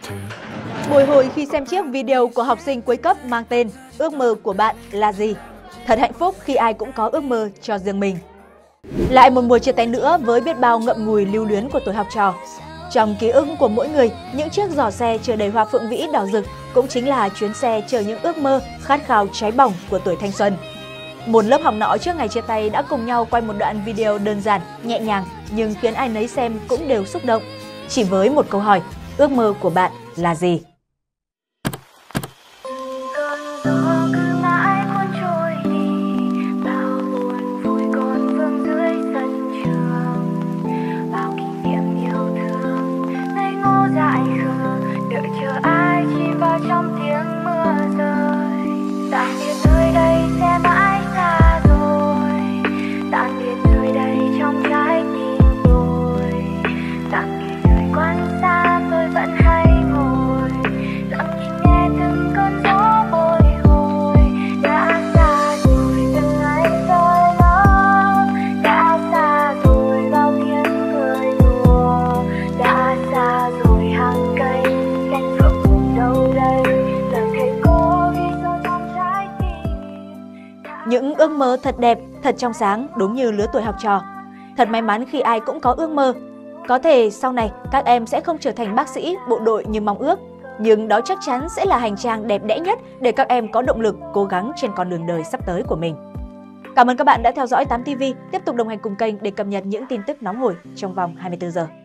Bồi hồi khi xem chiếc video của học sinh cuối cấp mang tên "Ước mơ của bạn là gì?". Thật hạnh phúc khi ai cũng có ước mơ cho riêng mình. Lại một mùa chia tay nữa với biết bao ngậm ngùi lưu luyến của tuổi học trò. Trong ký ức của mỗi người, những chiếc giỏ xe chở đầy hoa phượng vĩ đỏ rực cũng chính là chuyến xe chở những ước mơ, khát khao cháy bỏng của tuổi thanh xuân. Một lớp học nọ trước ngày chia tay đã cùng nhau quay một đoạn video đơn giản, nhẹ nhàng nhưng khiến ai nấy xem cũng đều xúc động. Chỉ với một câu hỏi, ước mơ của bạn là gì? Trong tiếng mưa rơi, tạm biệt nơi đây sẽ mãi xa rồi, tạm biệt nơi đây trong trái tim tôi, tạm biệt nơi quan xa tôi vẫn hay ngồi lặng nhìn nghe từng cơn gió bồi hồi. Đã xa rồi từng ngày rơi lắm, đã xa rồi bao tiếng cười đùa, đã xa rồi hàng cây cánh phượng cùng đâu đây. Những ước mơ thật đẹp, thật trong sáng, đúng như lứa tuổi học trò. Thật may mắn khi ai cũng có ước mơ. Có thể sau này các em sẽ không trở thành bác sĩ, bộ đội như mong ước, nhưng đó chắc chắn sẽ là hành trang đẹp đẽ nhất để các em có động lực cố gắng trên con đường đời sắp tới của mình. Cảm ơn các bạn đã theo dõi 8TV, tiếp tục đồng hành cùng kênh để cập nhật những tin tức nóng hổi trong vòng 24 giờ.